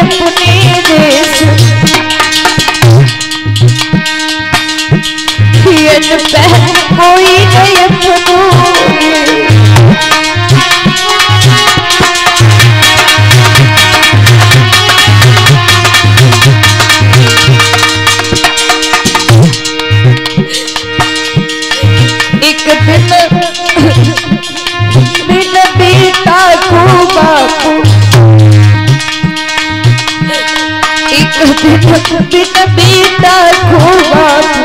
अपने देश कोई नहीं अपनों एक दिन बेटा को बापू एक दिन बेटा को बापू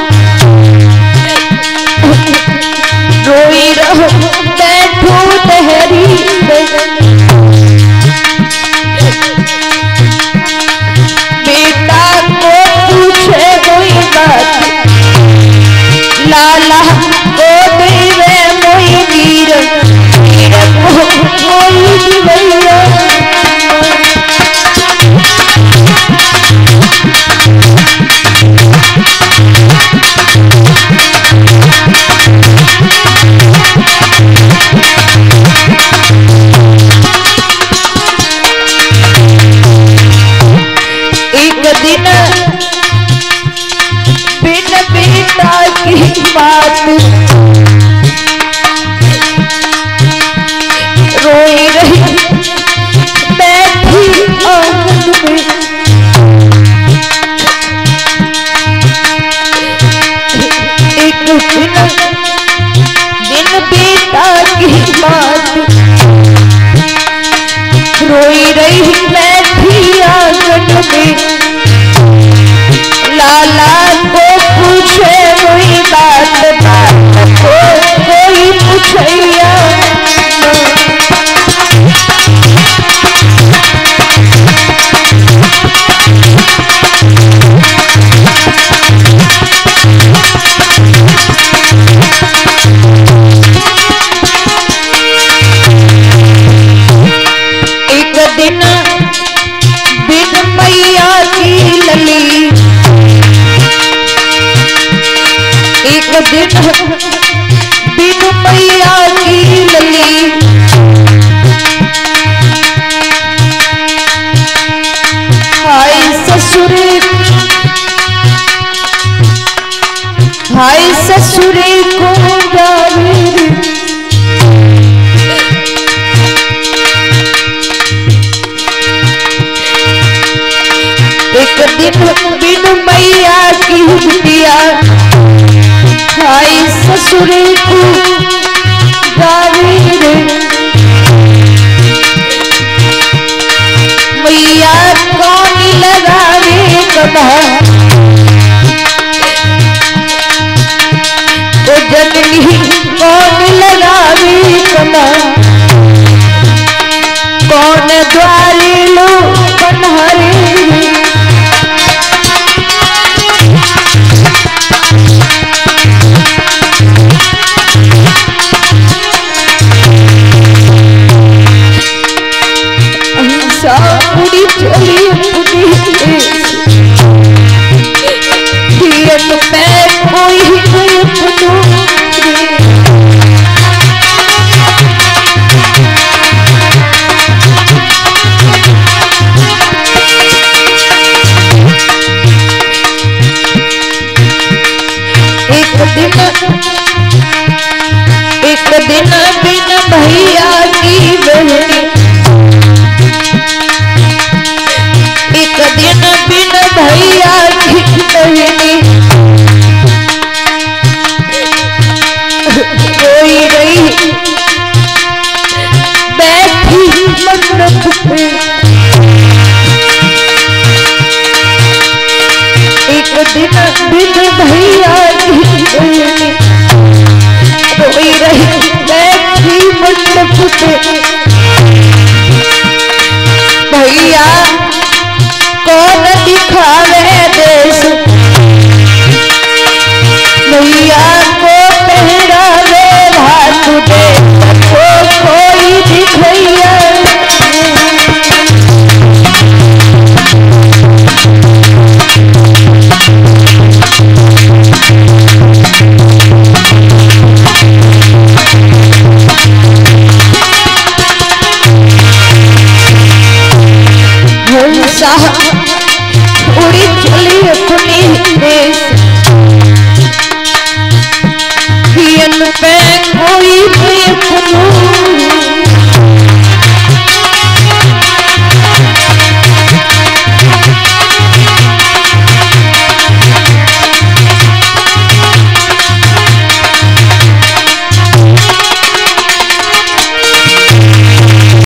रोई रहो बैठो तहरी बेटा को पूछे कोई बात लाला को देवे मोई वीर वीर को कोई दिवैया बात रोई रही बैठी आंगन में एक दिन बेटा की बात रोई रही बैठी आंगन में लाला को पूछे कोई बात बात को कोई पूछैया एक दिन बिन मैया की लली एक दिन बिन मैया की लली हाय ससुरे को जावे एक दिन बिन मैया की बिटिया हाय ससुरे को गावे रे मैया कौन लगावे कदा ओ जननी कौन लगावे कदा कौन द्वारे लो पन्हरे पूरी चली पैर कोई एक दिन बिन भैया की बहनी एक दिन बिन भैया की बहनी रोई रही बैठी मंडप पे एक दिन बिन भैया की बहनी रोई रही बैठी मंडप पे